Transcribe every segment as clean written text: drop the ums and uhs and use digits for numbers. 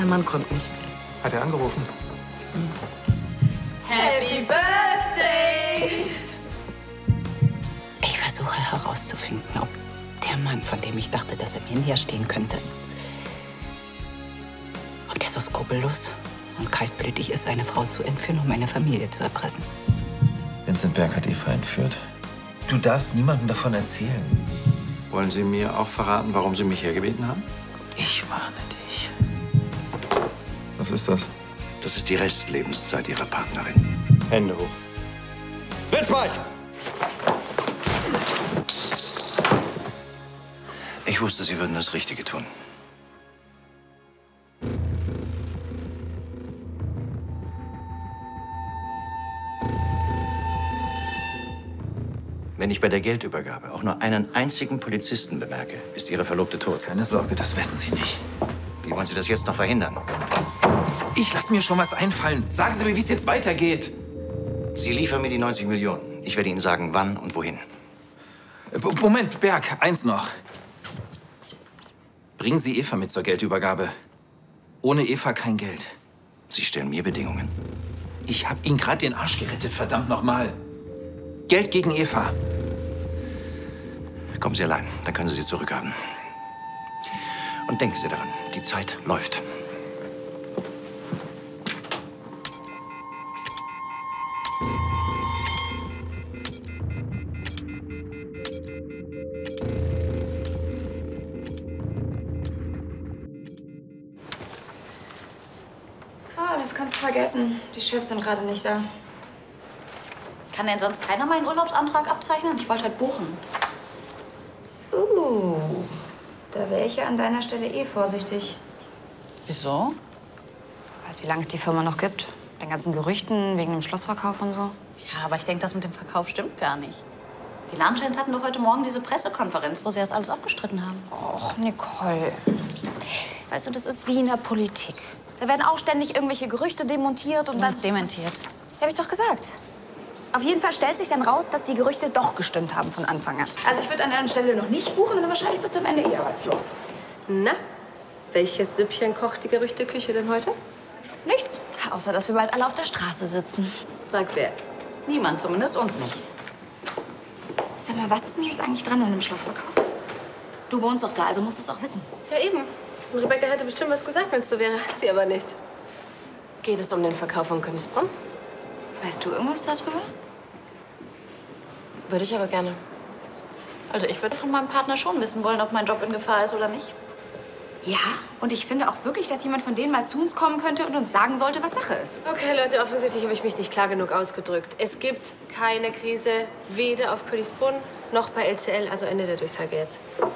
Mein Mann kommt nicht. Hat er angerufen? Happy Birthday! Ich versuche herauszufinden, ob der Mann, von dem ich dachte, dass er mir näher stehen könnte, ob der so skrupellos und kaltblütig ist, eine Frau zu entführen, um meine Familie zu erpressen. Vincent Berg hat Eva entführt. Du darfst niemandem davon erzählen. Wollen Sie mir auch verraten, warum Sie mich hergebeten haben? Ich warne dich. Was ist das? Das ist die Restlebenszeit Ihrer Partnerin. Hände hoch. Witzwald! Ich wusste, Sie würden das Richtige tun. Wenn ich bei der Geldübergabe auch nur einen einzigen Polizisten bemerke, ist Ihre Verlobte tot. Keine Sorge, das wetten Sie nicht. Wie wollen Sie das jetzt noch verhindern? Ich lasse mir schon was einfallen. Sagen Sie mir, wie es jetzt weitergeht. Sie liefern mir die 90 Millionen. Ich werde Ihnen sagen, wann und wohin. Moment, Berg, eins noch. Bringen Sie Eva mit zur Geldübergabe. Ohne Eva kein Geld. Sie stellen mir Bedingungen. Ich habe Ihnen gerade den Arsch gerettet, verdammt nochmal. Geld gegen Eva. Kommen Sie allein, dann können Sie sie zurückhaben. Und denken Sie daran, die Zeit läuft. Ah, das kannst du vergessen. Die Chefs sind gerade nicht da. Kann denn sonst keiner meinen Urlaubsantrag abzeichnen? Ich wollte halt buchen. Da wäre ich ja an deiner Stelle eh vorsichtig. Wieso? Weißt, wie lange es die Firma noch gibt? Den ganzen Gerüchten wegen dem Schlossverkauf und so. Ja, aber ich denke, das mit dem Verkauf stimmt gar nicht. Die Lahnsteins hatten doch heute Morgen diese Pressekonferenz, wo sie das alles abgestritten haben. Och, Nicole. Weißt du, das ist wie in der Politik. Da werden auch ständig irgendwelche Gerüchte demontiert und dann... dementiert. Hab ich doch gesagt. Auf jeden Fall stellt sich dann raus, dass die Gerüchte doch gestimmt haben von Anfang an. Also ich würde an deiner Stelle noch nicht buchen, denn wahrscheinlich bist du am Ende eher arbeitslos. Na, welches Süppchen kocht die Gerüchteküche denn heute? Nichts. Außer, dass wir bald alle auf der Straße sitzen. Sagt wer? Niemand, zumindest uns nicht. Sag mal, was ist denn jetzt eigentlich dran an dem Schlossverkauf? Du wohnst doch da, also musst du es auch wissen. Ja, eben. Und Rebecca hätte bestimmt was gesagt, wenn es so wäre. Hat sie aber nicht. Geht es um den Verkauf von Königsbronn? Weißt du irgendwas darüber? Würde ich aber gerne. Also ich würde von meinem Partner schon wissen wollen, ob mein Job in Gefahr ist oder nicht. Ja, und ich finde auch wirklich, dass jemand von denen mal zu uns kommen könnte und uns sagen sollte, was Sache ist. Okay, Leute, offensichtlich habe ich mich nicht klar genug ausgedrückt. Es gibt keine Krise, weder auf Königsbrunn noch bei LCL, also Ende der Durchsage jetzt.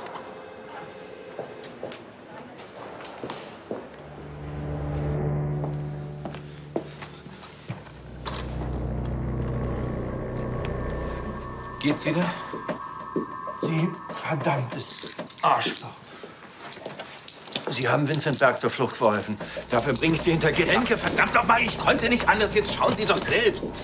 Geht's wieder? Sie verdammtes Arschloch. Sie haben Vincent Berg zur Flucht verholfen. Dafür bringe ich Sie hinter Gitter. Henke, verdammt nochmal, ich konnte nicht anders. Jetzt schauen Sie doch selbst.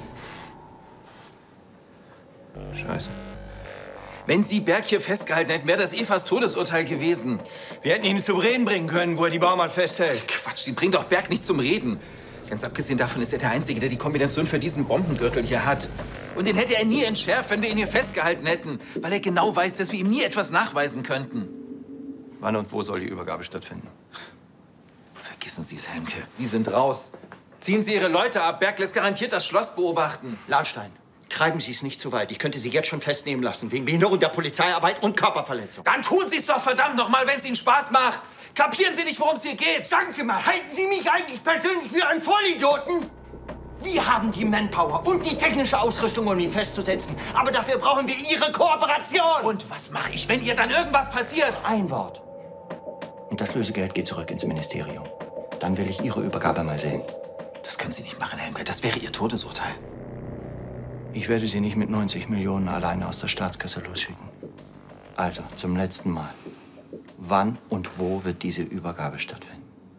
Scheiße. Wenn Sie Berg hier festgehalten hätten, wäre das Evas Todesurteil gewesen. Wir hätten ihn zum Reden bringen können, wo er die Baumann festhält. Quatsch, Sie bringen doch Berg nicht zum Reden. Ganz abgesehen davon ist er der Einzige, der die Kombination für diesen Bombengürtel hier hat. Und den hätte er nie entschärft, wenn wir ihn hier festgehalten hätten. Weil er genau weiß, dass wir ihm nie etwas nachweisen könnten. Wann und wo soll die Übergabe stattfinden? Vergessen Sie es, Helmke. Sie sind raus. Ziehen Sie Ihre Leute ab. Berg lässt garantiert das Schloss beobachten. Lahnstein, treiben Sie es nicht zu weit. Ich könnte Sie jetzt schon festnehmen lassen, wegen Behinderung der Polizeiarbeit und Körperverletzung. Dann tun Sie es doch verdammt noch mal, wenn es Ihnen Spaß macht. Kapieren Sie nicht, worum es hier geht? Sagen Sie mal, halten Sie mich eigentlich persönlich für einen Vollidioten? Wir haben die Manpower und die technische Ausrüstung, um ihn festzusetzen. Aber dafür brauchen wir Ihre Kooperation. Und was mache ich, wenn ihr dann irgendwas passiert? Ein Wort. Und das Lösegeld geht zurück ins Ministerium. Dann will ich Ihre Übergabe mal sehen. Das können Sie nicht machen, Helmke. Das wäre Ihr Todesurteil. Ich werde Sie nicht mit 90 Millionen alleine aus der Staatskasse losschicken. Also, zum letzten Mal. Wann und wo wird diese Übergabe stattfinden?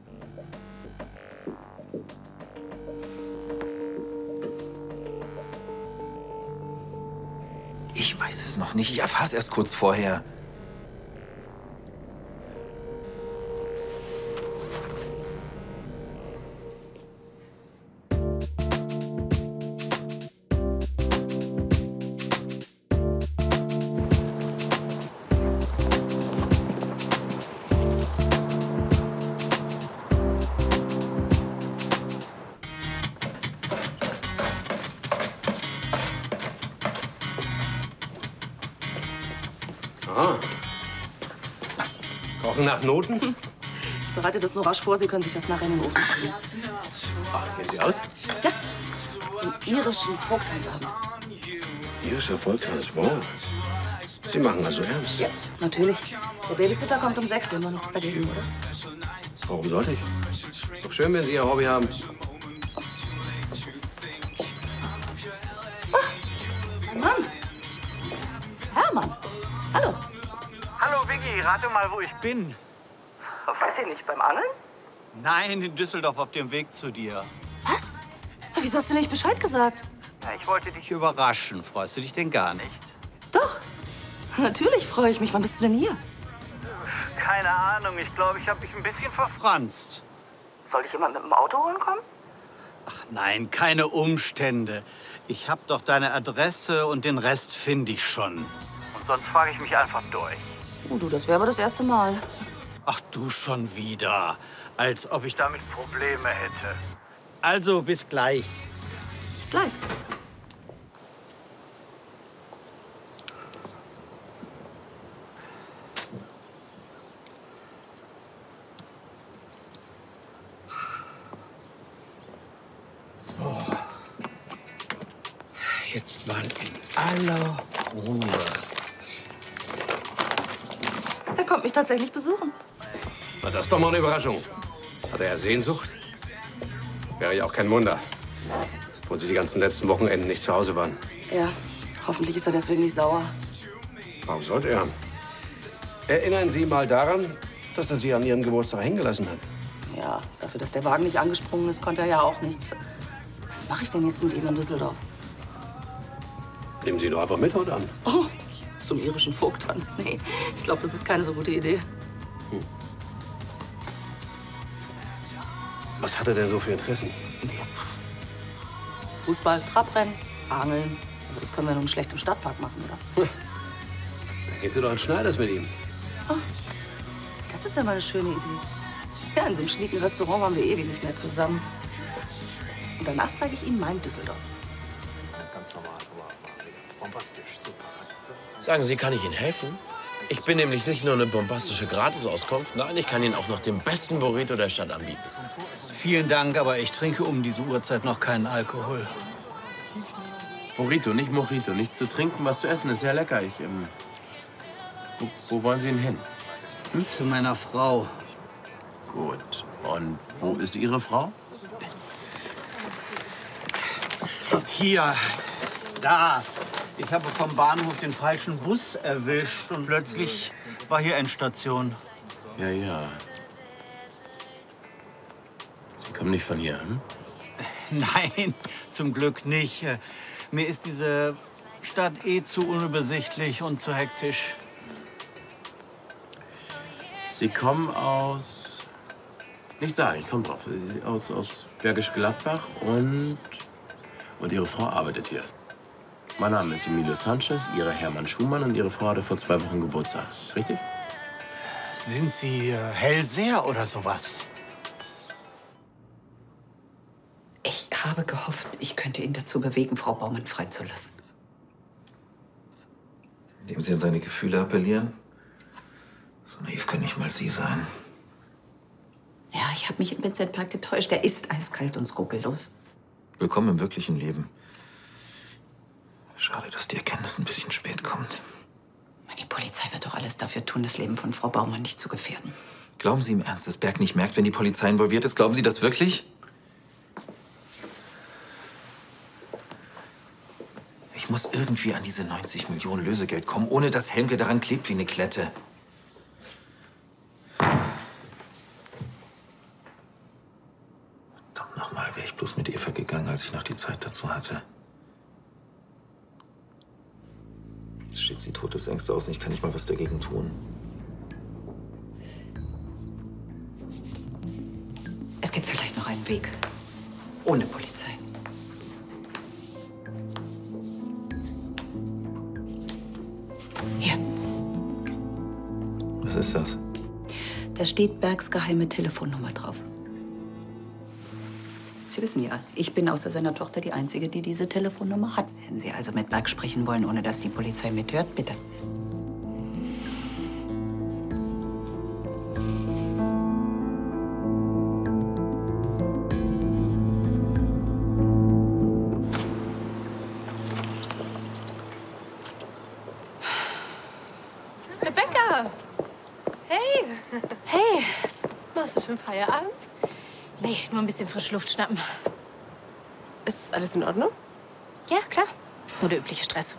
Ich weiß es noch nicht. Ich erfahre es erst kurz vorher. Kochen nach Noten? Ich bereite das nur rasch vor. Sie können sich das nachher in den Ofen schieben. Kennen Sie aus? Ja, zum irischen Vogtanzabend. Irischer Volkstanz, wow. Sie machen also ernst? Ja, natürlich. Der Babysitter kommt um 6 Uhr. Noch nichts dagegen, oder? Warum sollte ich? Ist doch schön, wenn Sie Ihr Hobby haben. Mein Mann. Hermann. Hallo. Hallo Vicky, rate mal, wo ich bin. Weiß ich nicht, beim Angeln? Nein, in Düsseldorf auf dem Weg zu dir. Was? Wieso hast du nicht Bescheid gesagt? Ja, ich wollte dich überraschen. Freust du dich denn gar nicht? Doch. Natürlich freue ich mich. Wann bist du denn hier? Keine Ahnung, ich glaube, ich habe mich ein bisschen verfranst. Soll ich jemand mit dem Auto holen kommen? Ach nein, keine Umstände. Ich habe doch deine Adresse und den Rest finde ich schon. Und sonst frage ich mich einfach durch. Oh, du, das wäre aber das erste Mal. Ach, du schon wieder. Als ob ich damit Probleme hätte. Also, bis gleich. Bis gleich. So. Jetzt mal in aller Ruhe. Er kommt mich tatsächlich besuchen. Na, das ist doch mal eine Überraschung. Hat er ja Sehnsucht? Wäre ja auch kein Wunder, wo Sie die ganzen letzten Wochenenden nicht zu Hause waren. Ja, hoffentlich ist er deswegen nicht sauer. Warum sollte er? Erinnern Sie mal daran, dass er Sie an Ihrem Geburtstag hängen gelassen hat. Ja, dafür, dass der Wagen nicht angesprungen ist, konnte er ja auch nichts. Was mache ich denn jetzt mit ihm in Düsseldorf? Nehmen Sie ihn doch einfach mit heute Abend. Oh, zum irischen Vogtanz? Nee, ich glaube, das ist keine so gute Idee. Was hat er denn so für Interessen? Fußball, Trabrennen, Angeln. Aber das können wir nun schlecht im Stadtpark machen, oder? Dann geht Sie doch an Schneiders mit ihm. Oh, das ist ja mal eine schöne Idee. Ja, in so einem schnieken Restaurant waren wir ewig nicht mehr zusammen. Und danach zeige ich ihm mein Düsseldorf. Ganz normal, bombastisch, super. Sagen Sie, kann ich Ihnen helfen? Ich bin nämlich nicht nur eine bombastische Gratisauskunft, nein, ich kann Ihnen auch noch den besten Burrito der Stadt anbieten. Vielen Dank, aber ich trinke um diese Uhrzeit noch keinen Alkohol. Burrito, nicht Mojito. Nichts zu trinken, was zu essen ist sehr lecker. Wo wollen Sie denn hin? Zu meiner Frau. Gut. Und wo ist Ihre Frau? Hier, da. Ich habe vom Bahnhof den falschen Bus erwischt und plötzlich war hier Endstation. Ja, ja. Sie kommen nicht von hier, hm? Nein, zum Glück nicht. Mir ist diese Stadt eh zu unübersichtlich und zu hektisch. Sie kommen aus... Nicht sagen, ich komme drauf. Aus Bergisch Gladbach und Ihre Frau arbeitet hier. Mein Name ist Emilio Sanchez, Ihre Hermann Schumann und Ihre Frau hatte vor 2 Wochen Geburtstag. Richtig? Sind Sie Hellseher oder sowas? Ich habe gehofft, ich könnte ihn dazu bewegen, Frau Baumann freizulassen. Indem Sie an seine Gefühle appellieren? So naiv können nicht mal Sie sein. Ja, ich habe mich in Vincent Park getäuscht. Er ist eiskalt und skrupellos. Willkommen im wirklichen Leben. Schade, dass die Erkenntnis ein bisschen spät kommt. Die Polizei wird doch alles dafür tun, das Leben von Frau Baumann nicht zu gefährden. Glauben Sie im Ernst, dass Berg nicht merkt, wenn die Polizei involviert ist? Glauben Sie das wirklich? Ich muss irgendwie an diese 90 Millionen Lösegeld kommen, ohne dass Helmke daran klebt wie eine Klette. Verdammt nochmal, wäre ich bloß mit Eva gegangen, als ich noch die Zeit dazu hatte. Jetzt steht sie Todesängste aus und ich kann nicht mal was dagegen tun. Es gibt vielleicht noch einen Weg. Ohne Polizei. Hier. Was ist das? Da steht Bergs geheime Telefonnummer drauf. Sie wissen ja, ich bin außer seiner Tochter die Einzige, die diese Telefonnummer hat. Wenn Sie also mit Berg sprechen wollen, ohne dass die Polizei mithört, bitte. schon Feierabend? Nee, nur ein bisschen frische Luft schnappen. Ist alles in Ordnung? Ja, klar. Nur der übliche Stress.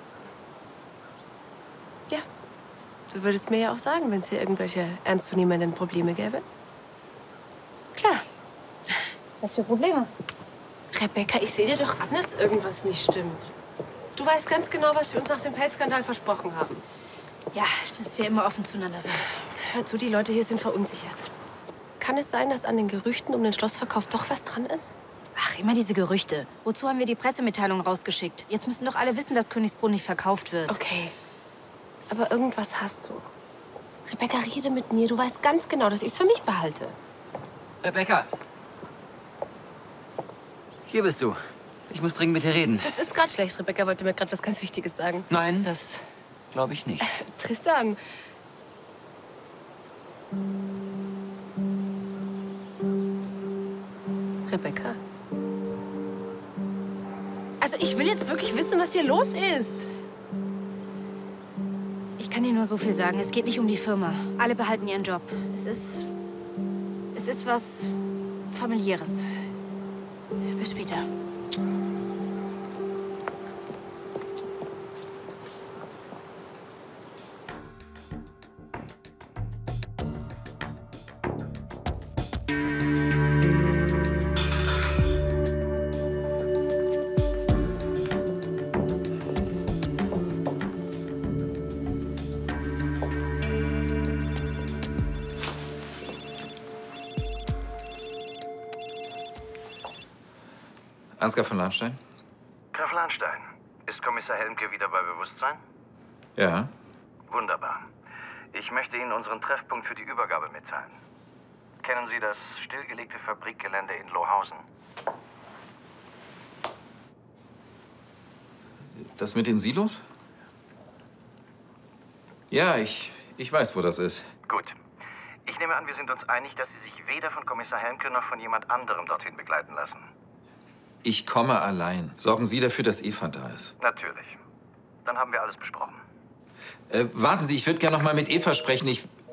Ja. Du würdest mir ja auch sagen, wenn es hier irgendwelche ernstzunehmenden Probleme gäbe. Klar. Was für Probleme? Rebecca, ich sehe dir doch an, dass irgendwas nicht stimmt. Du weißt ganz genau, was wir uns nach dem Pelzskandal versprochen haben. Ja, dass wir immer offen zueinander sind. Hör zu, die Leute hier sind verunsichert. Kann es sein, dass an den Gerüchten um den Schlossverkauf doch was dran ist? Ach, immer diese Gerüchte. Wozu haben wir die Pressemitteilung rausgeschickt? Jetzt müssen doch alle wissen, dass Königsbrunn nicht verkauft wird. Okay. Aber irgendwas hast du. Rebecca, rede mit mir. Du weißt ganz genau, dass ich es für mich behalte. Rebecca. Hier bist du. Ich muss dringend mit dir reden. Das ist gerade schlecht. Rebecca wollte mir gerade was ganz Wichtiges sagen. Nein, das glaube ich nicht. Tristan. Rebecca. Also ich will jetzt wirklich wissen, was hier los ist. Ich kann dir nur so viel sagen. Es geht nicht um die Firma. Alle behalten ihren Job. Es ist was Familiäres. Bis später. Ansgar von Lahnstein? Graf Lahnstein, ist Kommissar Helmke wieder bei Bewusstsein? Ja. Wunderbar. Ich möchte Ihnen unseren Treffpunkt für die Übergabe mitteilen. Kennen Sie das stillgelegte Fabrikgelände in Lohausen? Das mit den Silos? Ja, ich weiß, wo das ist. Gut. Ich nehme an, wir sind uns einig, dass Sie sich weder von Kommissar Helmke noch von jemand anderem dorthin begleiten lassen. Ich komme allein. Sorgen Sie dafür, dass Eva da ist. Natürlich. Dann haben wir alles besprochen. Warten Sie, ich würde gerne noch mal mit Eva sprechen.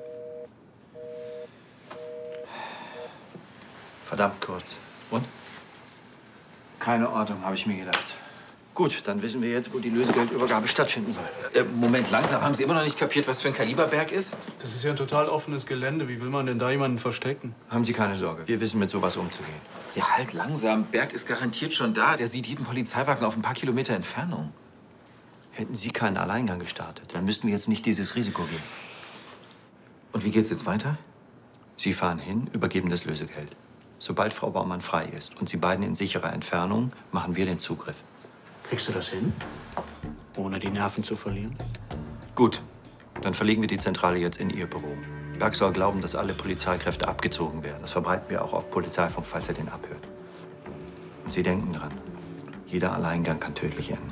Verdammt kurz. Und? Keine Ordnung, habe ich mir gedacht. Gut, dann wissen wir jetzt, wo die Lösegeldübergabe stattfinden soll. Moment, langsam. Haben Sie immer noch nicht kapiert, was für ein Kaliberberg ist? Das ist ja ein total offenes Gelände. Wie will man denn da jemanden verstecken? Haben Sie keine Sorge. Wir wissen, mit sowas umzugehen. Ja, halt langsam. Berg ist garantiert schon da. Der sieht jeden Polizeiwagen auf ein paar Kilometer Entfernung. Hätten Sie keinen Alleingang gestartet, dann müssten wir jetzt nicht dieses Risiko gehen. Und wie geht's jetzt weiter? Sie fahren hin, übergeben das Lösegeld. Sobald Frau Baumann frei ist und Sie beiden in sicherer Entfernung, machen wir den Zugriff. Kriegst du das hin? Ohne die Nerven zu verlieren? Gut, dann verlegen wir die Zentrale jetzt in Ihr Büro. Berg soll glauben, dass alle Polizeikräfte abgezogen werden. Das verbreiten wir auch auf Polizeifunk, falls er den abhört. Und Sie denken dran, jeder Alleingang kann tödlich enden.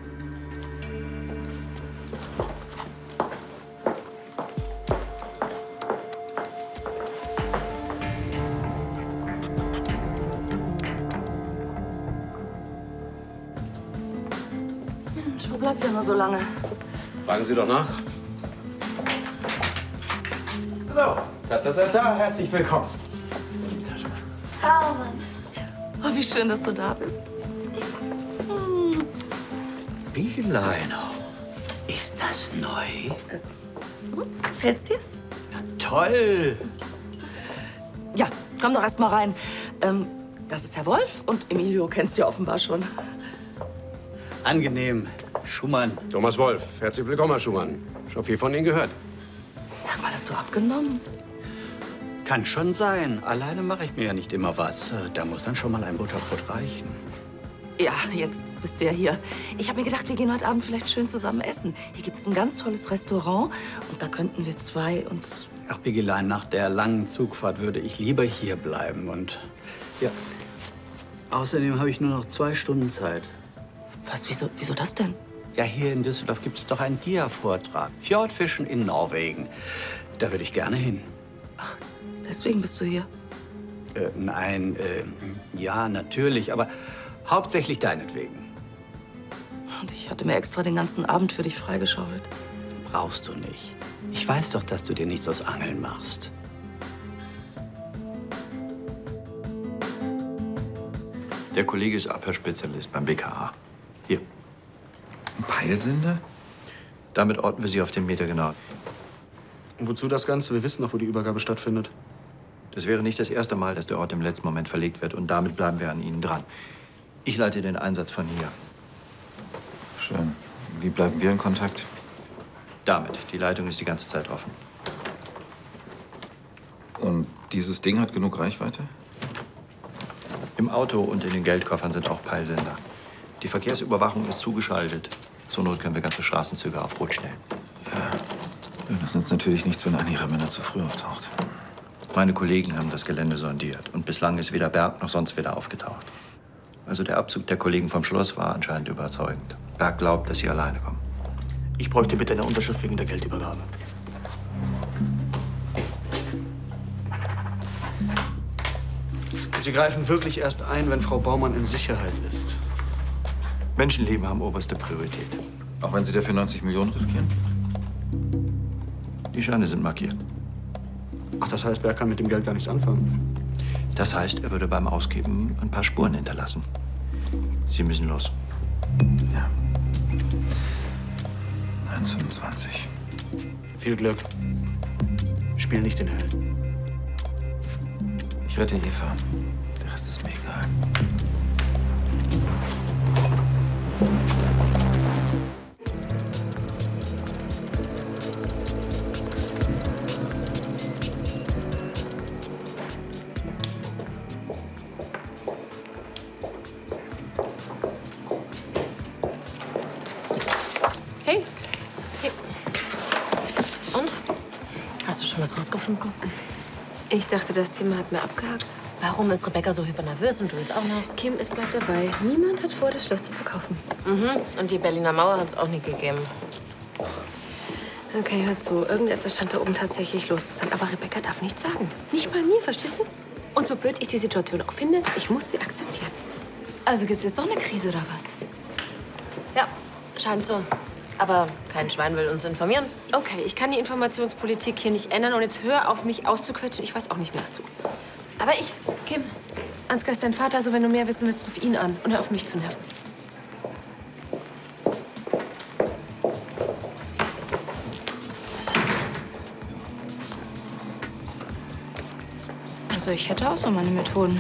Mensch, wo bleibt er nur so lange? Fragen Sie doch nach. So, herzlich willkommen. Hermann. Oh, wie schön, dass du da bist. Bieleiner, ist das neu? Gefällt's dir? Na toll. Ja, komm doch erst mal rein. Das ist Herr Wolf und Emilio kennst du ja offenbar schon. Angenehm. Schumann. Thomas Wolf, herzlich willkommen, Herr Schumann. Schon viel von Ihnen gehört. Sag mal, hast du abgenommen? Kann schon sein. Alleine mache ich mir ja nicht immer was. Da muss dann schon mal ein Butterbrot reichen. Ja, jetzt bist du ja hier. Ich habe mir gedacht, wir gehen heute Abend vielleicht schön zusammen essen. Hier gibt's ein ganz tolles Restaurant und da könnten wir zwei uns... Ach, Bigelein, nach der langen Zugfahrt würde ich lieber hier bleiben. Und ja, außerdem habe ich nur noch 2 Stunden Zeit. Was, wieso das denn? Ja, hier in Düsseldorf gibt es doch einen Dia-Vortrag. Fjordfischen in Norwegen. Da würde ich gerne hin. Ach, deswegen bist du hier? Nein, ja, natürlich, aber hauptsächlich deinetwegen. Und ich hatte mir extra den ganzen Abend für dich freigeschaufelt. Brauchst du nicht. Ich weiß doch, dass du dir nichts aus Angeln machst. Der Kollege ist Abhörspezialist beim BKA. Hier. Ein Peilsender? Damit orten wir Sie auf den Meter genau. Und wozu das Ganze? Wir wissen doch, wo die Übergabe stattfindet. Das wäre nicht das erste Mal, dass der Ort im letzten Moment verlegt wird. Und damit bleiben wir an Ihnen dran. Ich leite den Einsatz von hier. Schön. Wie bleiben wir in Kontakt? Damit. Die Leitung ist die ganze Zeit offen. Und dieses Ding hat genug Reichweite? Im Auto und in den Geldkoffern sind auch Peilsender. Die Verkehrsüberwachung ist zugeschaltet. Zur Not können wir ganze Straßenzüge auf Rot stellen. Ja, das nützt natürlich nichts, wenn einer Ihrer Männer zu früh auftaucht. Meine Kollegen haben das Gelände sondiert. Und bislang ist weder Berg noch sonst wieder aufgetaucht. Also der Abzug der Kollegen vom Schloss war anscheinend überzeugend. Berg glaubt, dass sie alleine kommen. Ich bräuchte bitte eine Unterschrift wegen der Geldübergabe. Sie greifen wirklich erst ein, wenn Frau Baumann in Sicherheit ist. Menschenleben haben oberste Priorität. Auch wenn Sie dafür 90 Millionen riskieren? Die Scheine sind markiert. Ach, das heißt, Berg kann mit dem Geld gar nichts anfangen? Das heißt, er würde beim Ausgeben ein paar Spuren hinterlassen. Sie müssen los. Ja. 1,25. Viel Glück. Spiel nicht den Helden. Ich rette Eva. Der Rest ist mir egal. Hey. Hey. Und? Hast du schon was rausgefunden? Ich dachte, das Thema hat mir abgehakt. Warum ist Rebecca so hypernervös und du jetzt auch noch? Kim, es bleibt dabei. Niemand hat vor, das Schloss zu verkaufen. Mhm. Und die Berliner Mauer hat es auch nicht gegeben. Okay, hör zu. Irgendetwas scheint da oben tatsächlich los zu sein. Aber Rebecca darf nichts sagen. Nicht mal mir, verstehst du? Und so blöd ich die Situation auch finde, ich muss sie akzeptieren. Also gibt's jetzt doch eine Krise oder was? Ja, scheint so. Aber kein Schwein will uns informieren. Okay, ich kann die Informationspolitik hier nicht ändern. Und jetzt hör auf, mich auszuquetschen. Ich weiß auch nicht mehr als du. Aber ich, Kim, Ansgar ist dein Vater. Also wenn du mehr wissen willst, ruf ihn an. Und hör auf, mich zu nerven. Also ich hätte auch so meine Methoden.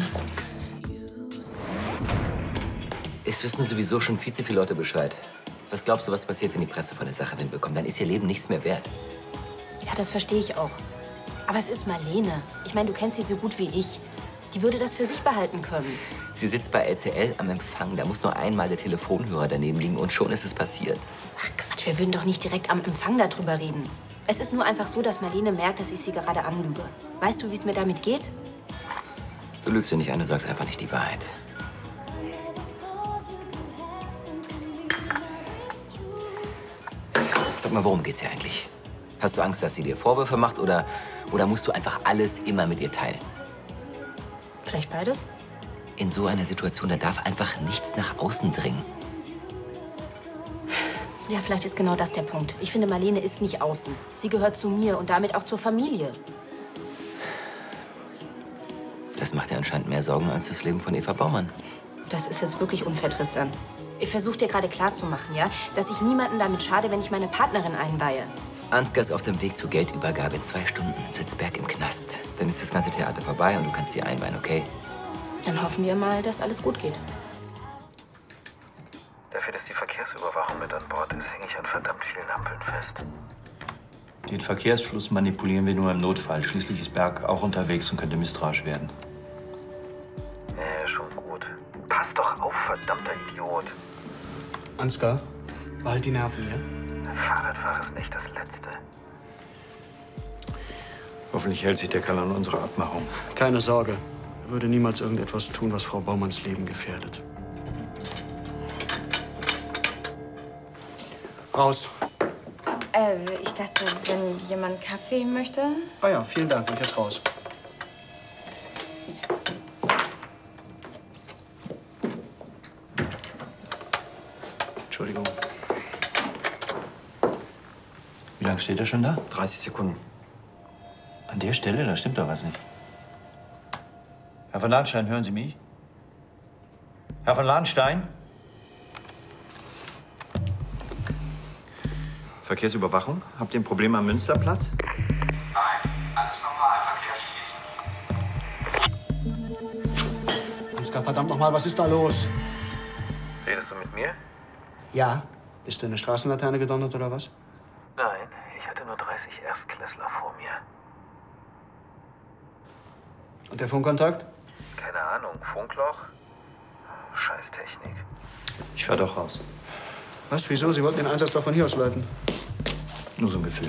Es wissen sowieso schon viel zu viele Leute Bescheid. Was glaubst du, was passiert, wenn die Presse von der Sache Wind bekommt? Dann ist ihr Leben nichts mehr wert. Ja, das verstehe ich auch. Aber es ist Marlene. Ich meine, du kennst sie so gut wie ich. Die würde das für sich behalten können. Sie sitzt bei LCL am Empfang. Da muss nur einmal der Telefonhörer daneben liegen und schon ist es passiert. Ach Quatsch, wir würden doch nicht direkt am Empfang darüber reden. Es ist nur einfach so, dass Marlene merkt, dass ich sie gerade anlüge. Weißt du, wie es mir damit geht? Du lügst sie nicht an, du sagst einfach nicht die Wahrheit. Sag mal, worum geht's hier eigentlich? Hast du Angst, dass sie dir Vorwürfe macht oder musst du einfach alles immer mit ihr teilen? Vielleicht beides? In so einer Situation, da darf einfach nichts nach außen dringen. Ja, vielleicht ist genau das der Punkt. Ich finde, Marlene ist nicht außen. Sie gehört zu mir und damit auch zur Familie. Das macht dir anscheinend mehr Sorgen als das Leben von Eva Baumann. Das ist jetzt wirklich unfair, Tristan. Ich versuche dir gerade klarzumachen, ja, dass ich niemanden damit schade, wenn ich meine Partnerin einweihe. Ansgar ist auf dem Weg zur Geldübergabe. In 2 Stunden sitzt Berg im Knast. Dann ist das ganze Theater vorbei und du kannst sie einweihen, okay? Dann hoffen wir mal, dass alles gut geht. Dafür, dass die Verkehrsüberwachung mit an Bord ist, hänge ich an verdammt vielen Ampeln fest. Den Verkehrsfluss manipulieren wir nur im Notfall. Schließlich ist Berg auch unterwegs und könnte misstrauisch werden. Nee, schon gut. Pass doch auf, verdammter Idiot. Ansgar, behalt die Nerven, ja? Fahrradfahrer ist nicht das Letzte. Hoffentlich hält sich der Kerl an unsere Abmachung. Keine Sorge. Er würde niemals irgendetwas tun, was Frau Baumanns Leben gefährdet. Raus. Ich dachte, wenn jemand Kaffee möchte. Ah ja, vielen Dank. Ich jetzt raus. Entschuldigung. Wie lange steht er schon da? 30 Sekunden. An der Stelle, da stimmt doch was nicht. Herr von Lahnstein, hören Sie mich? Herr von Lahnstein? Verkehrsüberwachung? Habt ihr ein Problem am Münsterplatz? Nein, alles normal, Verkehr. Ansgar, verdammt noch mal, was ist da los? Redest du mit mir? Ja. Bist du in eine Straßenlaterne gedonnert oder was? Nein, ich hatte nur 30 Erstklässler vor mir. Und der Funkkontakt? Keine Ahnung, Funkloch? Scheiß Technik. Ich fahr doch raus. Was? Wieso? Sie wollten den Einsatz doch von hier aus leiten. Nur so ein Gefühl.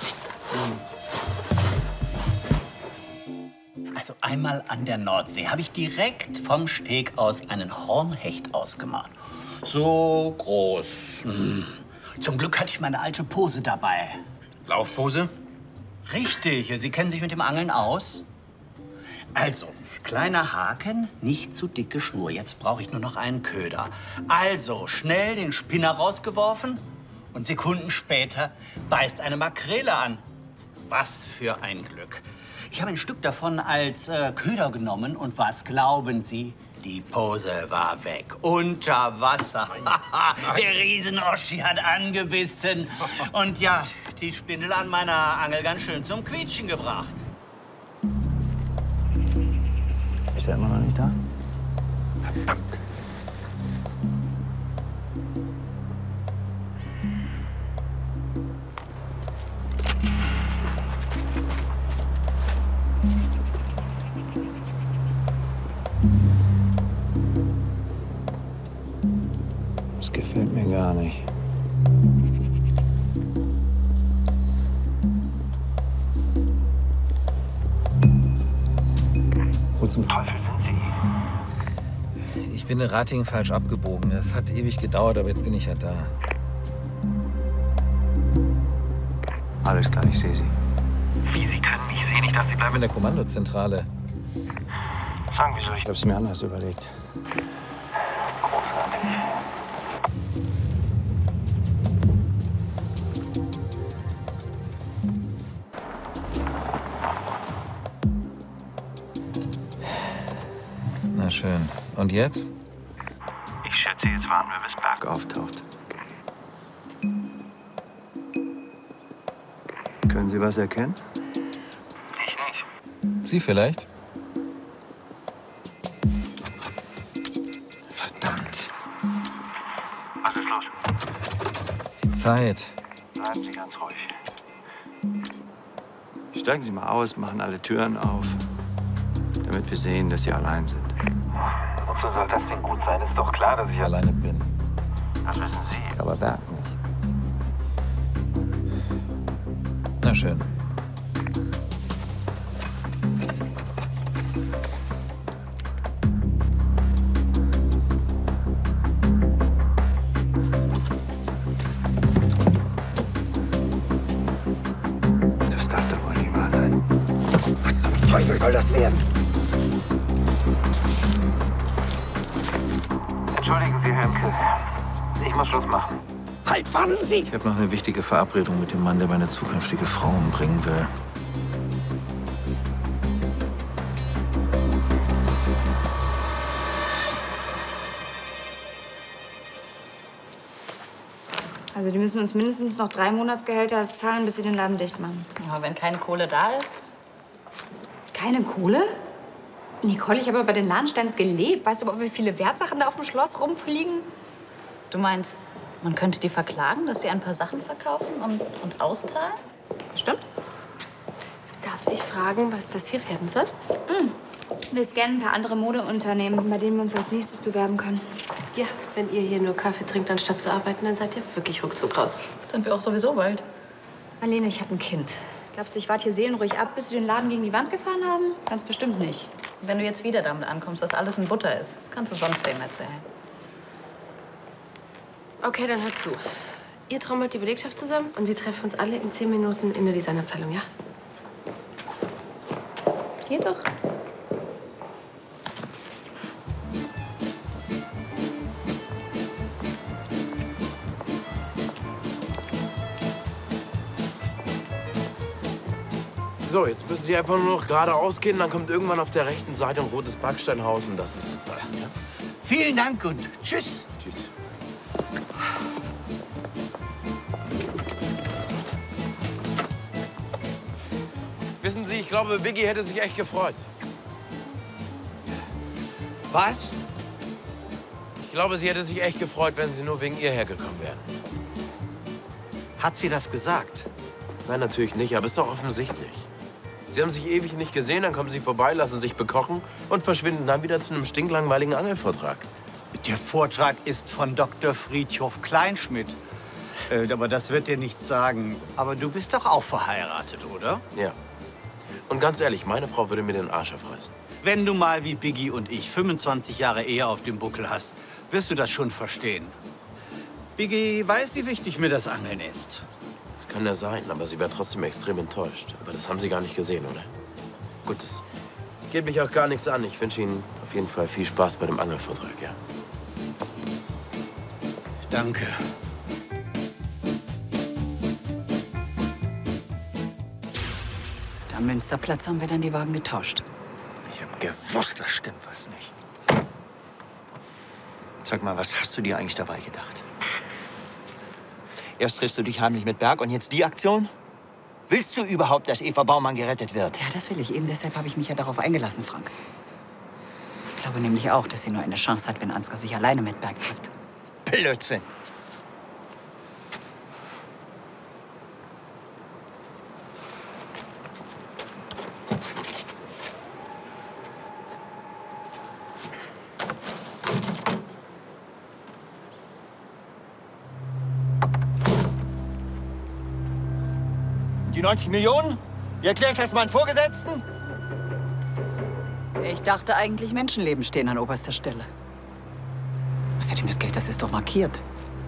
Also einmal an der Nordsee habe ich direkt vom Steg aus einen Hornhecht ausgemalt. So groß. Zum Glück hatte ich meine alte Pose dabei. Laufpose? Richtig. Sie kennen sich mit dem Angeln aus? Also, kleiner Haken, nicht zu dicke Schnur. Jetzt brauche ich nur noch einen Köder. Also, schnell den Spinner rausgeworfen und Sekunden später beißt eine Makrele an. Was für ein Glück. Ich habe ein Stück davon als Köder genommen und was glauben Sie? Die Pose war weg. Unter Wasser. Der Riesen-Oschi hat angebissen. Und ja, die Spindel an meiner Angel ganz schön zum Quietschen gebracht. Ist er immer noch nicht da? Verdammt. Das gefällt mir gar nicht. Wo zum Teufel sind Sie? Ich bin in Ratingen falsch abgebogen. Das hat ewig gedauert, aber jetzt bin ich ja da. Alles klar, ich sehe Sie. Wie, Sie können mich sehen? Ich dachte, Sie bleiben In der Kommandozentrale. Sagen, wieso ich... Ich hab's mir anders überlegt. Großartig. Na schön. Und jetzt? Ich schätze, jetzt warten wir, bis Berg auftaucht. Können Sie was erkennen? Ich nicht. Sie vielleicht? Verdammt. Was ist los? Die Zeit. Bleiben Sie ganz ruhig. Steigen Sie mal aus, machen alle Türen auf, damit wir sehen, dass Sie allein sind. Wozu soll das denn gut sein? Ist doch klar, dass ich alleine bin. Das wissen Sie. Aber Berg nicht. Na schön. Das darf doch wohl nicht wahr sein. Was zum Teufel soll das werden? Entschuldigen Sie, Hömke. Ich muss Schluss machen. Halt, warten Sie! Ich habe noch eine wichtige Verabredung mit dem Mann, der meine zukünftige Frau umbringen will. Also die müssen uns mindestens noch 3 Monatsgehälter zahlen, bis sie den Laden dicht machen. Ja, wenn keine Kohle da ist. Keine Kohle? Nicole, ich habe bei den Lahnsteins gelebt. Weißt du aber, wie viele Wertsachen da auf dem Schloss rumfliegen? Du meinst, man könnte die verklagen, dass sie ein paar Sachen verkaufen und uns auszahlen? Stimmt. Darf ich fragen, was das hier werden soll? Wir scannen ein paar andere Modeunternehmen, bei denen wir uns als nächstes bewerben können. Ja, wenn ihr hier nur Kaffee trinkt, anstatt zu arbeiten, dann seid ihr wirklich ruckzuck raus. Sind wir auch sowieso bald. Marlene, ich habe ein Kind. Glaubst du, ich warte hier seelenruhig ab, bis sie den Laden gegen die Wand gefahren haben? Ganz bestimmt nicht. Wenn du jetzt wieder damit ankommst, dass alles in Butter ist, das kannst du sonst wem erzählen. Okay, dann hört zu. Ihr trommelt die Belegschaft zusammen und wir treffen uns alle in 10 Minuten in der Designabteilung, ja? Geht doch. So, jetzt müssen Sie einfach nur noch geradeaus gehen. Dann kommt irgendwann auf der rechten Seite ein rotes Backsteinhaus und das ist es da. Ja? Vielen Dank und tschüss. Tschüss. Wissen Sie, ich glaube, Biggie hätte sich echt gefreut. Was? Ich glaube, sie hätte sich echt gefreut, wenn Sie nur wegen ihr hergekommen wären. Hat sie das gesagt? Nein, natürlich nicht, aber ist doch offensichtlich. Sie haben sich ewig nicht gesehen, dann kommen Sie vorbei, lassen sich bekochen und verschwinden dann wieder zu einem stinklangweiligen Angelvortrag. Der Vortrag ist von Dr. Friedhof Kleinschmidt. Aber das wird dir nichts sagen. Aber du bist doch auch verheiratet, oder? Ja. Und ganz ehrlich, meine Frau würde mir den Arsch aufreißen. Wenn du mal wie Biggie und ich 25 Jahre Ehe auf dem Buckel hast, wirst du das schon verstehen. Biggie weiß, wie wichtig mir das Angeln ist. Das kann ja sein, aber sie wäre trotzdem extrem enttäuscht. Aber das haben Sie gar nicht gesehen, oder? Gut, das geht mich auch gar nichts an. Ich wünsche Ihnen auf jeden Fall viel Spaß bei dem Angelvortrag, ja. Danke. Am Münsterplatz haben wir dann die Wagen getauscht. Ich habe gewusst, da stimmt was nicht. Sag mal, was hast du dir eigentlich dabei gedacht? Erst triffst du dich heimlich mit Berg und jetzt die Aktion? Willst du überhaupt, dass Eva Baumann gerettet wird? Ja, das will ich. Eben deshalb habe ich mich ja darauf eingelassen, Frank. Ich glaube nämlich auch, dass sie nur eine Chance hat, wenn Ansgar sich alleine mit Berg trifft. Blödsinn. Die 90 Millionen? Wie erkläre ich das meinen Vorgesetzten? Ich dachte eigentlich, Menschenleben stehen an oberster Stelle. Außerdem, das Geld, das ist doch markiert.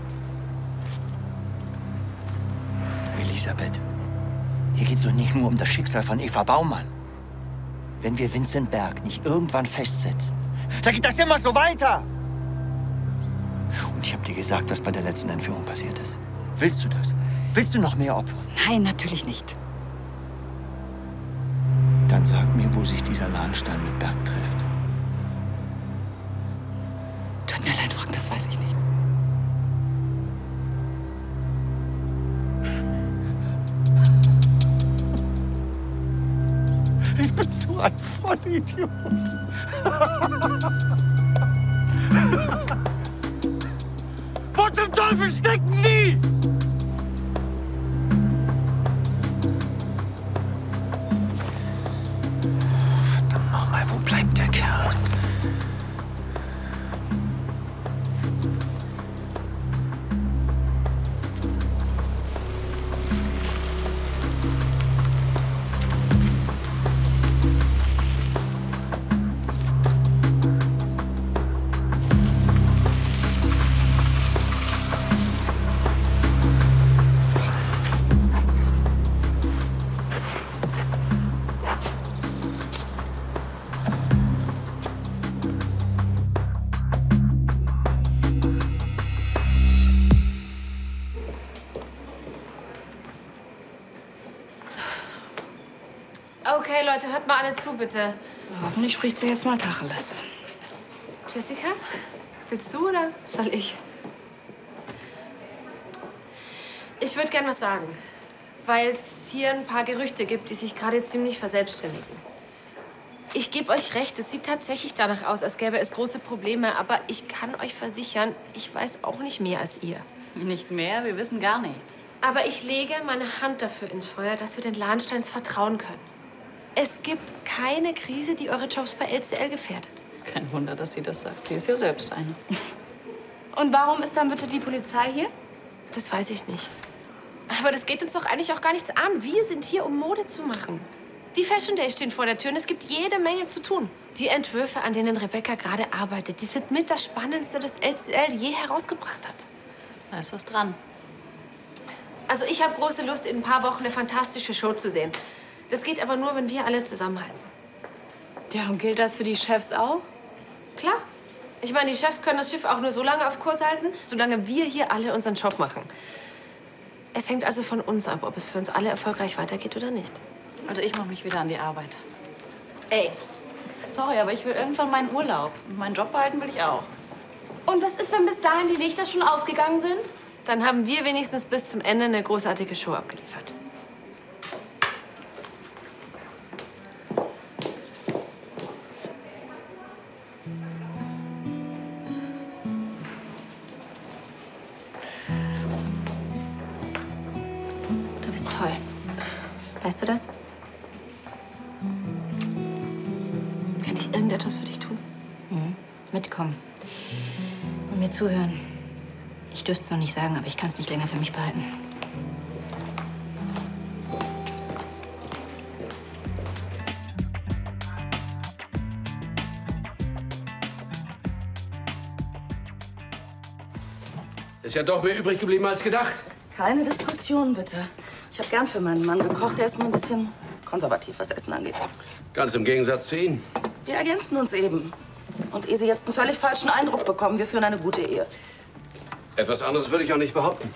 Elisabeth, hier geht's doch nicht nur um das Schicksal von Eva Baumann. Wenn wir Vincent Berg nicht irgendwann festsetzen, dann geht das immer so weiter. Und ich habe dir gesagt, was bei der letzten Entführung passiert ist. Willst du das? Willst du noch mehr Opfer? Nein, natürlich nicht. Dann sag mir, wo sich dieser Lahnstein mit Berg trifft. Tut mir leid, Frank, das weiß ich nicht. Ich bin so ein Vollidiot. Wo zum Teufel stecken Sie? Verdammt nochmal, wo bleibt der Kerl? Okay, Leute, hört mal alle zu, bitte. Hoffentlich spricht sie jetzt mal Tacheles. Jessica, willst du oder soll ich? Ich würde gern was sagen, weil es hier ein paar Gerüchte gibt, die sich gerade ziemlich verselbstständigen. Ich gebe euch recht, es sieht tatsächlich danach aus, als gäbe es große Probleme, aber ich kann euch versichern, ich weiß auch nicht mehr als ihr. Nicht mehr? Wir wissen gar nichts. Aber ich lege meine Hand dafür ins Feuer, dass wir den Lahnsteins vertrauen können. Es gibt keine Krise, die eure Jobs bei LCL gefährdet. Kein Wunder, dass sie das sagt. Sie ist ja selbst eine. Und warum ist dann bitte die Polizei hier? Das weiß ich nicht. Aber das geht uns doch eigentlich auch gar nichts an. Wir sind hier, um Mode zu machen. Die Fashion Days stehen vor der Tür und es gibt jede Menge zu tun. Die Entwürfe, an denen Rebecca gerade arbeitet, die sind mit das Spannendste, das LCL je herausgebracht hat. Da ist was dran. Also ich habe große Lust, in ein paar Wochen eine fantastische Show zu sehen. Das geht aber nur, wenn wir alle zusammenhalten. Ja, und gilt das für die Chefs auch? Klar. Ich meine, die Chefs können das Schiff auch nur so lange auf Kurs halten, solange wir hier alle unseren Job machen. Es hängt also von uns ab, ob es für uns alle erfolgreich weitergeht oder nicht. Also ich mache mich wieder an die Arbeit. Ey. Sorry, aber ich will irgendwann meinen Urlaub. Und meinen Job behalten will ich auch. Und was ist, wenn bis dahin die Lichter schon ausgegangen sind? Dann haben wir wenigstens bis zum Ende eine großartige Show abgeliefert. Du bist toll. Weißt du das? Kann ich irgendetwas für dich tun? Mitkommen. Und mir zuhören. Ich dürfte es noch nicht sagen, aber ich kann es nicht länger für mich behalten. Ist ja doch mehr übrig geblieben als gedacht. Keine Diskussion, bitte. Ich habe gern für meinen Mann gekocht. Er ist nur ein bisschen konservativ, was Essen angeht. Ganz im Gegensatz zu Ihnen. Wir ergänzen uns eben. Und ehe Sie jetzt einen völlig falschen Eindruck bekommen, wir führen eine gute Ehe. Etwas anderes würde ich auch nicht behaupten.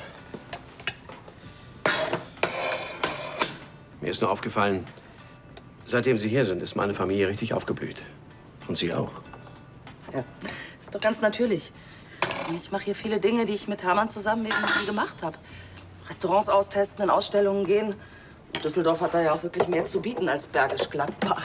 Mir ist nur aufgefallen, seitdem Sie hier sind, ist meine Familie richtig aufgeblüht. Und Sie auch. Ja, ist doch ganz natürlich. Und ich mache hier viele Dinge, die ich mit Hermann zusammen eben nie gemacht habe. Restaurants austesten, in Ausstellungen gehen. Und Düsseldorf hat da ja auch wirklich mehr zu bieten als Bergisch Gladbach.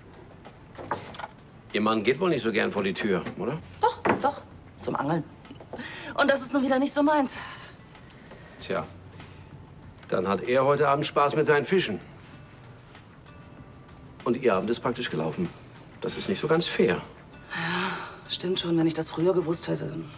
Ihr Mann geht wohl nicht so gern vor die Tür, oder? Doch, zum Angeln. Und das ist nun wieder nicht so meins. Tja, dann hat er heute Abend Spaß mit seinen Fischen. Und Ihr Abend ist praktisch gelaufen. Das ist nicht so ganz fair. Ja, stimmt schon, wenn ich das früher gewusst hätte. Dann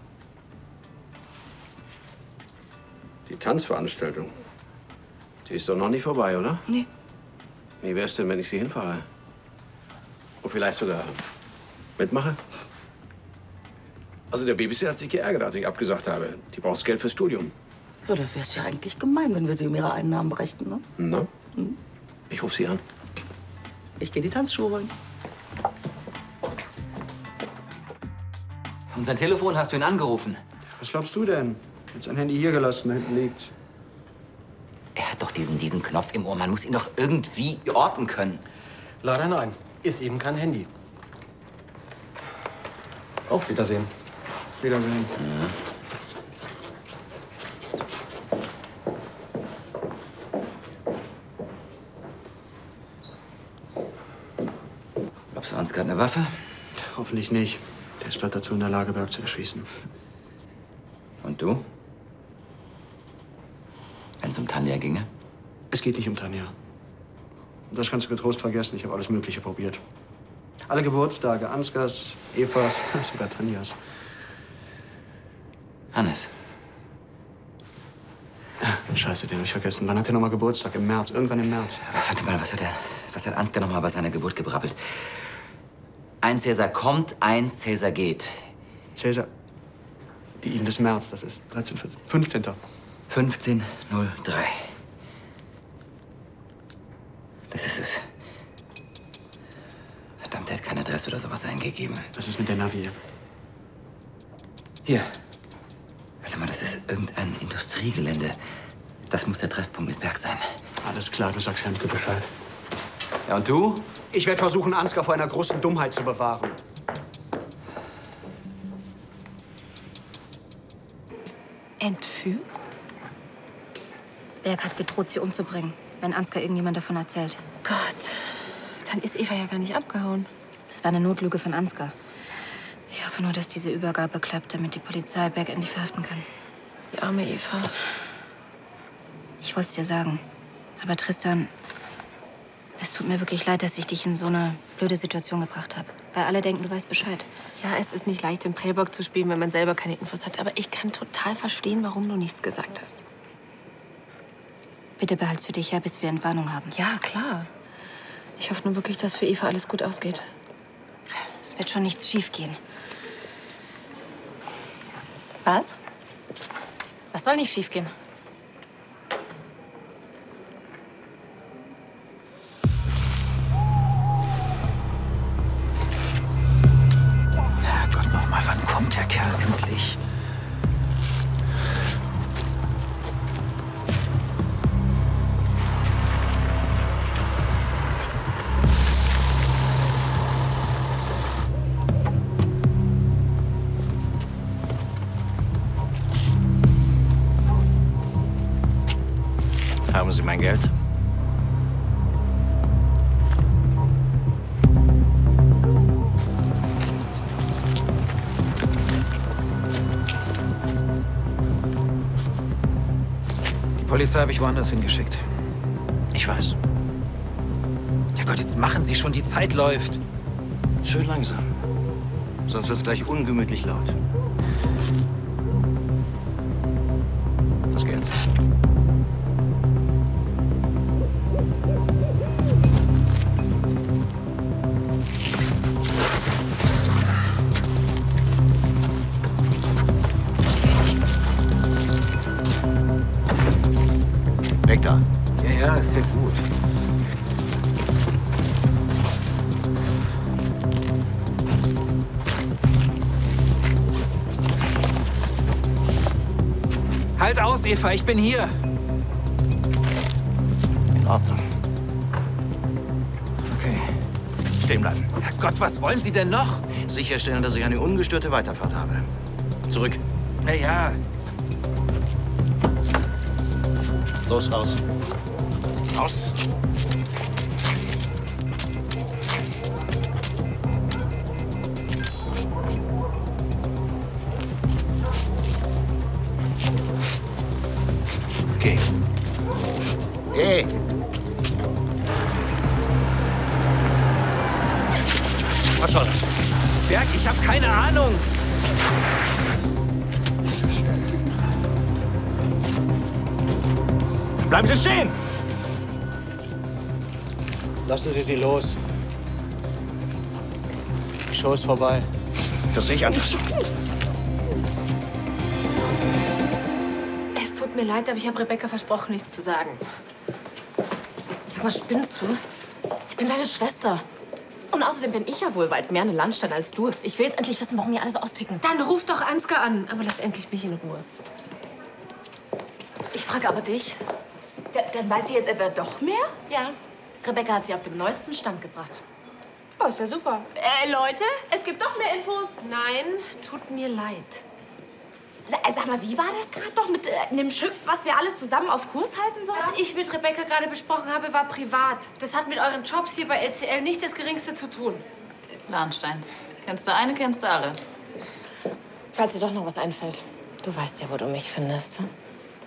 Die Tanzveranstaltung, die ist doch noch nicht vorbei, oder? Nee. Wie wär's denn, wenn ich Sie hinfahre? Und vielleicht sogar mitmache? Also der Babysitter hat sich geärgert, als ich abgesagt habe. Die braucht Geld fürs Studium. Ja, da wäre es ja eigentlich gemein, wenn wir sie um ihre Einnahmen brächten, ne? Na? Ich rufe Sie an. Ich gehe die Tanzschuhe holen. Und sein Telefon, hast du ihn angerufen? Was glaubst du denn? Hat sein Handy hier gelassen, da hinten liegt. Er hat doch diesen Knopf im Ohr. Man muss ihn doch irgendwie orten können. Leider nein. Ist eben kein Handy. Auf Wiedersehen. Auf Wiedersehen. Glaubst du, Ansgar hat eine Waffe? Hoffentlich nicht. Der ist glatt dazu in der Lage, Berg zu erschießen. Und du? Wenn es um Tanja ginge? Es geht nicht um Tanja. Das kannst du getrost vergessen. Ich habe alles Mögliche probiert. Alle Geburtstage. Ansgars, Evas, sogar Tanjas. Hannes. Scheiße, den hab ich vergessen. Wann hat er noch mal Geburtstag? Im März. Irgendwann im März. Aber warte mal, was hat Ansgar noch mal bei seiner Geburt gebrabbelt? Ein Cäsar kommt, ein Cäsar geht. Cäsar? Die Ihnen des März, das ist 13, 15. 15.03. Das ist es. Verdammt, er hat keine Adresse oder sowas eingegeben. Was ist mit der Navi? Hier. Warte mal, das ist irgendein Industriegelände. Das muss der Treffpunkt mit Berg sein. Alles klar, du sagst Herrn Bescheid. Ja, und du? Ich werde versuchen, Ansgar vor einer großen Dummheit zu bewahren. Entführt? Berg hat gedroht, sie umzubringen, wenn Ansgar irgendjemand davon erzählt. Gott, dann ist Eva ja gar nicht abgehauen. Das war eine Notlüge von Ansgar. Ich hoffe nur, dass diese Übergabe klappt, damit die Polizei Berg endlich verhaften kann. Die arme Eva. Ich wollte es dir sagen. Aber Tristan, es tut mir wirklich leid, dass ich dich in so eine blöde Situation gebracht habe. Weil alle denken, du weißt Bescheid. Ja, es ist nicht leicht, den Prellbock zu spielen, wenn man selber keine Infos hat. Aber ich kann total verstehen, warum du nichts gesagt hast. Bitte behalt's für dich, ja, bis wir Entwarnung haben. Ja, klar. Ich hoffe nur wirklich, dass für Eva alles gut ausgeht. Es wird schon nichts schiefgehen. Was? Was soll nicht schiefgehen? Herrgott, noch mal, wann kommt der Kerl endlich? Haben Sie mein Geld? Die Polizei habe ich woanders hingeschickt. Ich weiß. Ja Gott, jetzt machen Sie schon, die Zeit läuft. Schön langsam. Sonst wird es gleich ungemütlich laut. Das Geld. Weg da. Ja, ist ja gut. Halt aus, Eva, ich bin hier. In Ordnung. Okay. Stehen bleiben. Herrgott, was wollen Sie denn noch? Sicherstellen, dass ich eine ungestörte Weiterfahrt habe. Zurück. Na ja. Los, raus. Raus. Geh. Geh. Was soll das? Berg, ich habe keine Ahnung. Bleiben Sie stehen! Lassen Sie sie los. Die Show ist vorbei. Das sehe ich anders. Es tut mir leid, aber ich habe Rebecca versprochen, nichts zu sagen. Sag mal, spinnst du? Ich bin deine Schwester. Und außerdem bin ich ja wohl weit mehr eine Landstein als du. Ich will jetzt endlich wissen, warum hier alle so austicken. Dann ruf doch Ansgar an, aber lass endlich mich in Ruhe. Ich frage aber dich. Dann weiß sie jetzt etwa doch mehr? Ja. Rebecca hat sie auf den neuesten Stand gebracht. Oh, ist ja super. Leute, es gibt doch mehr Infos. Nein, tut mir leid. Sag mal, wie war das gerade noch mit einem Schiff, was wir alle zusammen auf Kurs halten sollen? Was ich mit Rebecca gerade besprochen habe, war privat. Das hat mit euren Jobs hier bei LCL nicht das Geringste zu tun. Lahnsteins. Kennst du eine, kennst du alle. Falls dir doch noch was einfällt. Du weißt ja, wo du mich findest. Hm?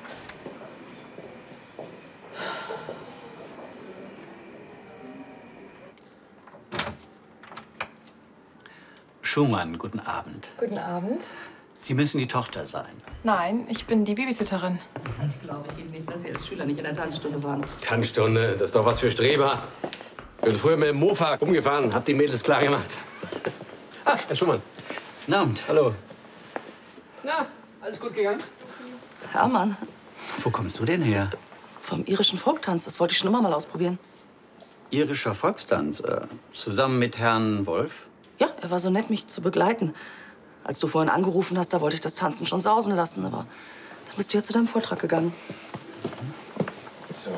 Schumann, guten Abend. Guten Abend. Sie müssen die Tochter sein. Nein, ich bin die Babysitterin. Das glaube ich Ihnen nicht, dass Sie als Schüler nicht in der Tanzstunde waren. Tanzstunde, das ist doch was für Streber. Ich bin früher mit dem Mofa rumgefahren, hab die Mädels klar gemacht. Ah, Herr Schumann. Guten Abend. Hallo. Na, alles gut gegangen? Hermann, Wo kommst du denn her? vom irischen Folktanz. Das wollte ich schon immer mal ausprobieren. Irischer Volkstanz. Zusammen mit Herrn Wolf? Ja, er war so nett, mich zu begleiten. Als du vorhin angerufen hast, da wollte ich das Tanzen schon sausen lassen. Aber dann bist du ja zu deinem Vortrag gegangen. So.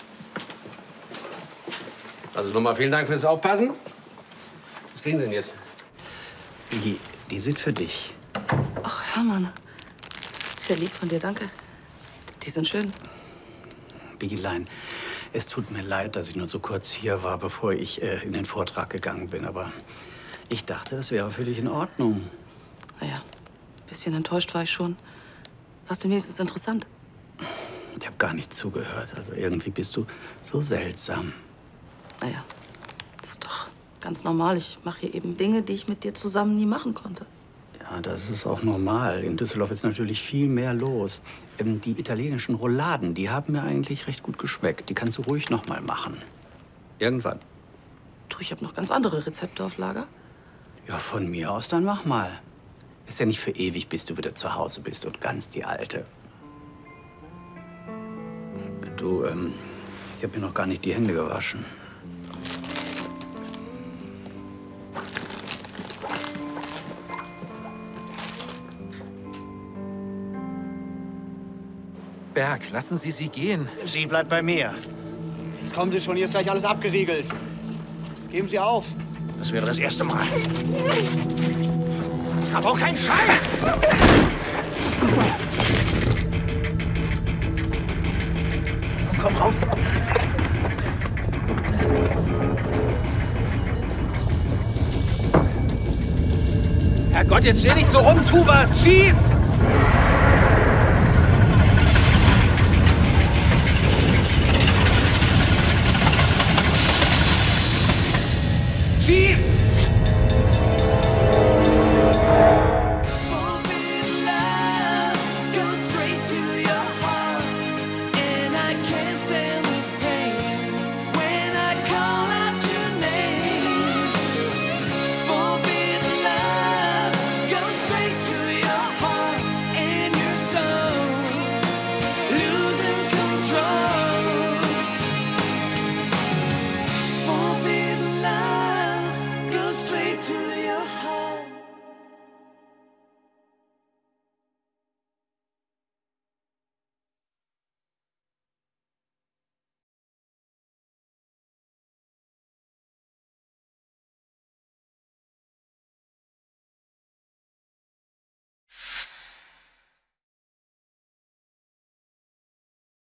Also nochmal vielen Dank fürs Aufpassen. Was kriegen Sie denn jetzt? Die sind für dich. Ach, Hermann. Das ist ja lieb von dir, danke. Die sind schön. Bigelein, es tut mir leid, dass ich nur so kurz hier war, bevor ich in den Vortrag gegangen bin. Aber ich dachte, das wäre für dich in Ordnung. Naja, ein bisschen enttäuscht war ich schon. War's denn wenigstens interessant? Ich habe gar nicht zugehört. Also irgendwie bist du so seltsam. Naja, das ist doch ganz normal. Ich mache hier eben Dinge, die ich mit dir zusammen nie machen konnte. Ja, das ist auch normal. In Düsseldorf ist natürlich viel mehr los. Die italienischen Rouladen, die haben mir eigentlich recht gut geschmeckt. Die kannst du ruhig noch mal machen. Irgendwann. Du, ich habe noch ganz andere Rezepte auf Lager. Ja, von mir aus dann mach mal. Ist ja nicht für ewig, bis du wieder zu Hause bist und ganz die Alte. Du, ich habe mir noch gar nicht die Hände gewaschen. Berg, lassen Sie sie gehen. Sie bleibt bei mir. Jetzt kommen Sie schon, hier ist gleich alles abgeriegelt. Geben Sie auf. Das wäre das erste Mal. Es gab auch keinen Scheiß! Komm raus! Herrgott, jetzt steh nicht so rum, tu was! Schieß! Schieß! To